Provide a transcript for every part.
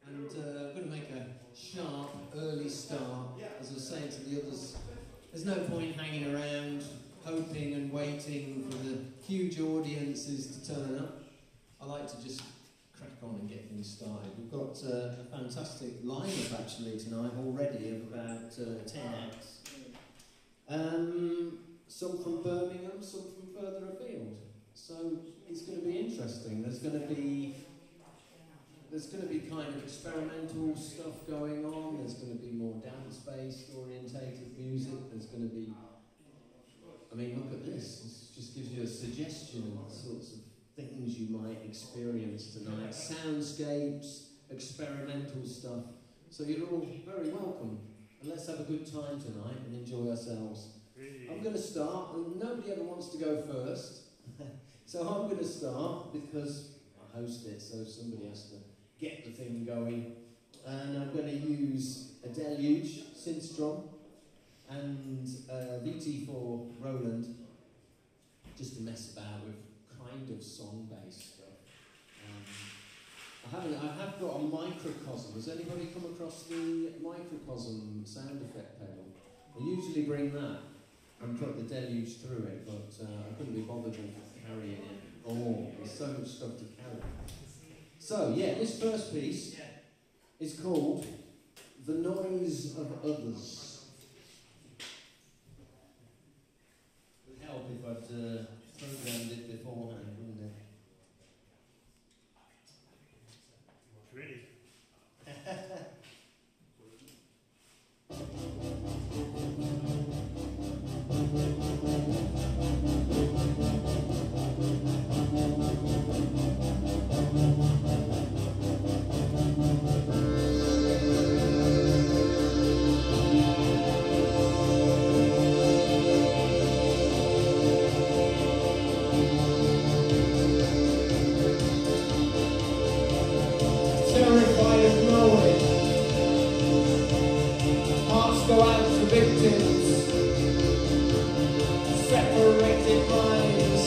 And I'm going to make a sharp, early start. As I was saying to the others, there's no point hanging around, hoping and waiting for the huge audiences to turn up. I like to just crack on and get things started. We've got a fantastic lineup actually tonight already of about 10 acts. Some from Birmingham, some from further afield. So it's going to be interesting. There's going to be kind of experimental stuff going on. There's going to be more dance-based orientated music. There's going to be, I mean, look at this. This just gives you a suggestion of the sorts of things you might experience tonight. Soundscapes, experimental stuff. So you're all very welcome. And let's have a good time tonight and enjoy ourselves. I'm going to start, and nobody ever wants to go first. So I'm going to start because I host it, so somebody has to get the thing going. And I'm going to use a Deluge synth drum and VT4 Roland just to mess about with kind of song-based stuff. I have got a microcosm. Has anybody come across the microcosm sound effect pedal? I usually bring that and put the Deluge through it, but I couldn't be bothered with carrying it. Oh, there's so much stuff to carry. So, yeah, this first piece is called The Noise of Others. It would help if I'd programmed it beforehand, wouldn't it? Really? Terrified of knowing, hearts go out to victims, separated minds,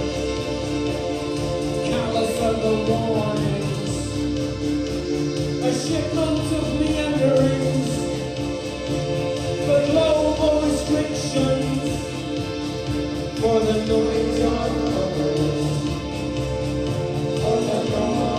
callous of the warnings, a shipment of meanderings, but global restrictions for the noise of others, for the noise.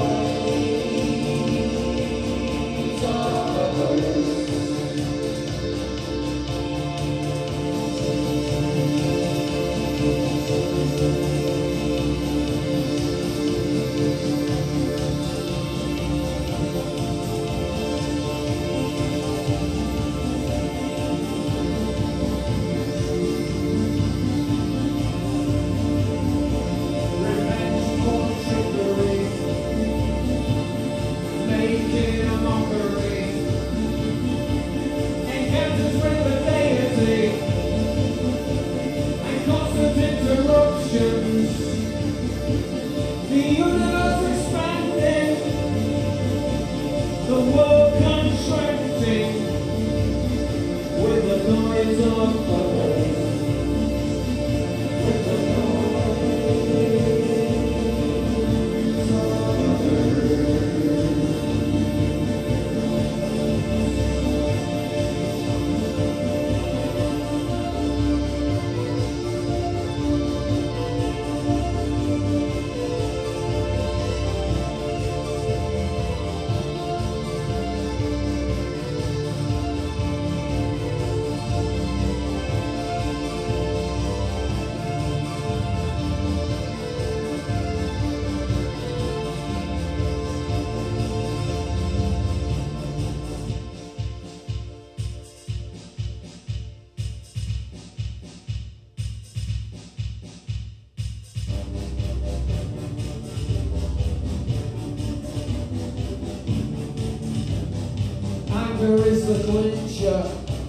Anger is the clincher,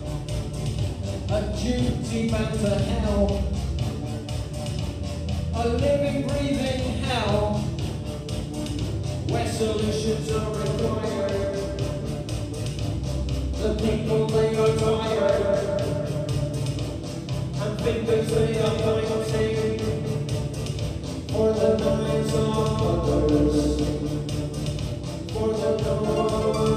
a duty bound to hell, a living, breathing hell, where solutions are required. The people, they are tired, and fingers they are pointing for the noise of others, for the noise.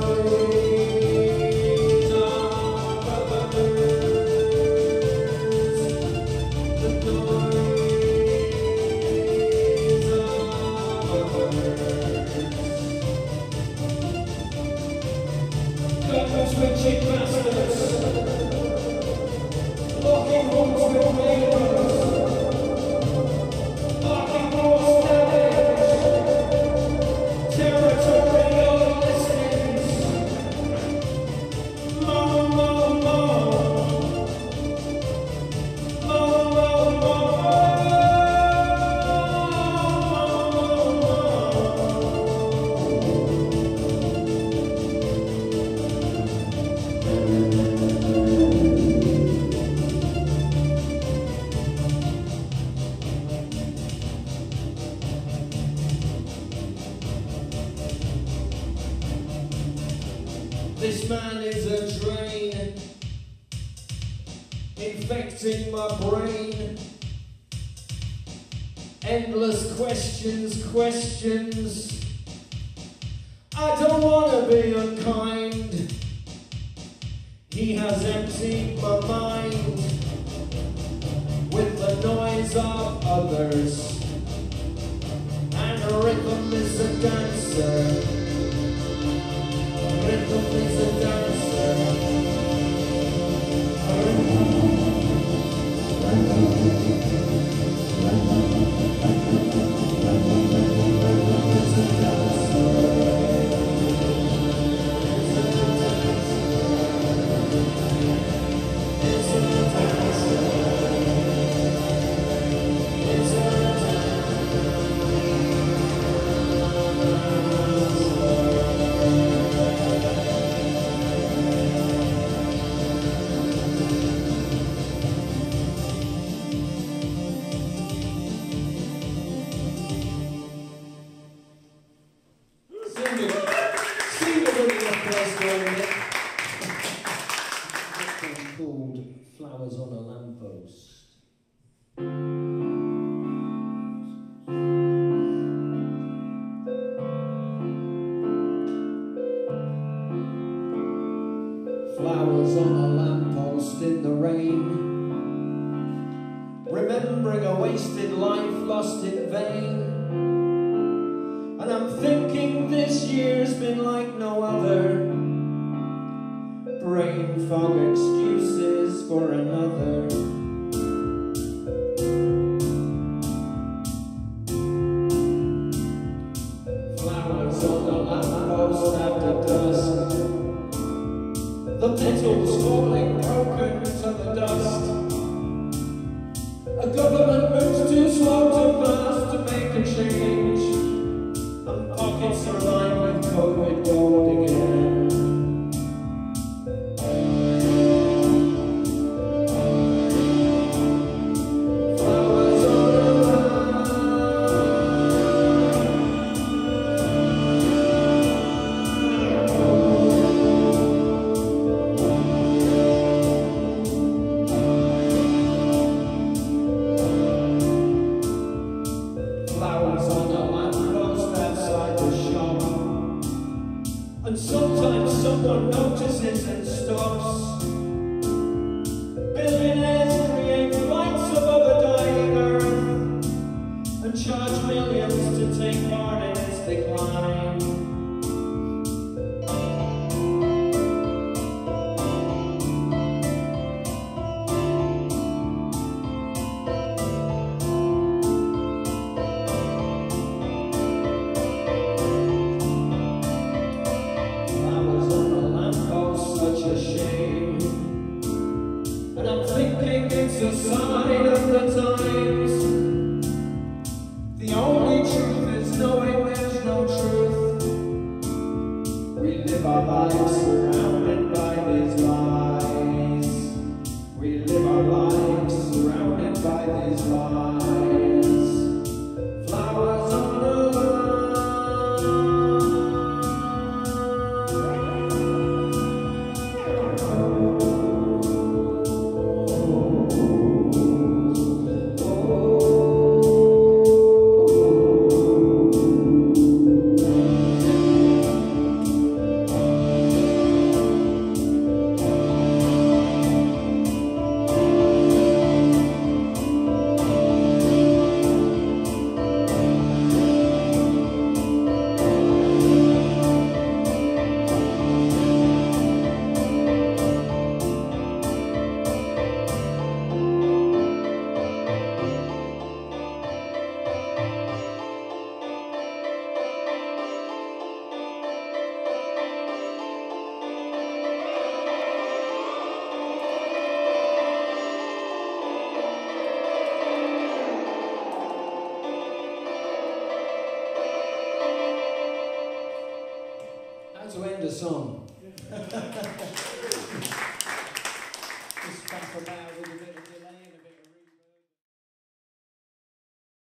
This man is a drain, infecting my brain. Endless questions, questions. I don't want to be unkind. He has emptied my mind with the noise of others. And a rhythm is a dancer. Rhythm is a dancer. Called Flowers on a Lamppost. Flowers on a lamppost in the rain, remembering a wasted life lost in vain. And I'm thinking this year's been like no other. Brain fog excuses for another. Flowers on the lamppost after dusk, the petals falling broken to the dust. A government moves too slow to fast to make a change, and pockets are lined with COVID gold again. And sometimes someone notices and stops. Billionaires create flights above a dying earth and charge millions to take part in its decline. It's a sign of the times. The only truth is knowing there's no truth. We live our lives surrounded by these lies. We live our lives surrounded by these lies. Flowers on a to end a song. Just faff about with a bit